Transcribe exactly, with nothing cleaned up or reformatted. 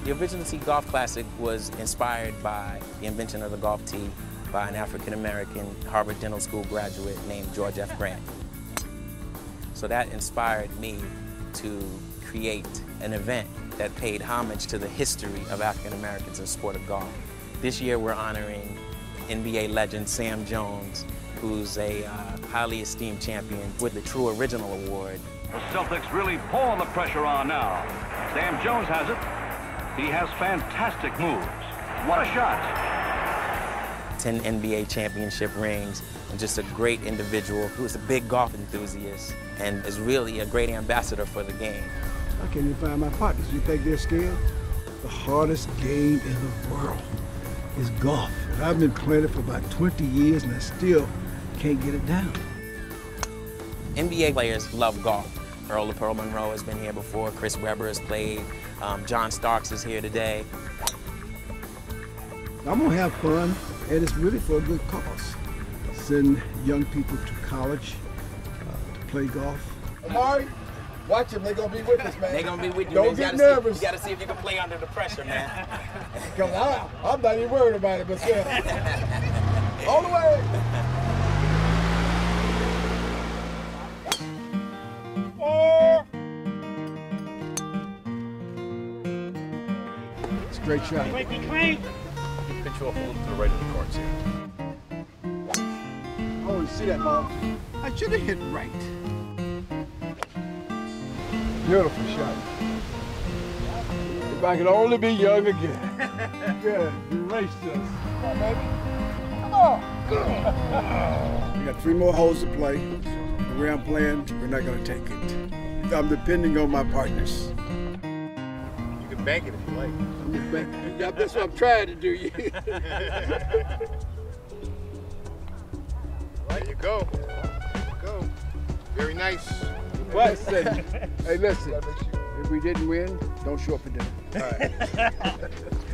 The Original Tee Golf Classic was inspired by the invention of the golf tee by an African-American Harvard Dental School graduate named George F. Grant. So that inspired me to create an event that paid homage to the history of African-Americans in the sport of golf. This year we're honoring N B A legend Sam Jones, who's a uh, highly esteemed champion with the True Original Award. The Celtics really pulling the pressure on now. Sam Jones has it. He has fantastic moves. What a shot. ten N B A championship rings, and just a great individual who's a big golf enthusiast and is really a great ambassador for the game. I can't even find my partners. You think they're scared? The hardest game in the world is golf. I've been playing it for about twenty years and I still can't get it down. N B A players love golf. Earl the Pearl Monroe has been here before. Chris Webber has played. Um, John Starks is here today. I'm gonna have fun, and it's really for a good cause. Send young people to college uh, to play golf. Amari, watch them. They're gonna be with us, man. They're gonna be with you. Don't man. get you nervous. See, you gotta see if you can play under the pressure, man. Because I'm not even worried about it myself. All the way. Four. It's a great shot. Wait, be clean. Control a little to the right of the courts here. I want to see that ball. I should have hit right. Beautiful shot. If I could only be young again. Good. You raced us. Come on, baby. Come on. We got three more holes to play. The way I'm playing, we're not going to take it. I'm depending on my partners. You can bank it if you like. Yeah, that's what I'm trying to do. There you go. There you go. Very nice. What? Listen, hey, listen. If we didn't win, don't show up for dinner. All right.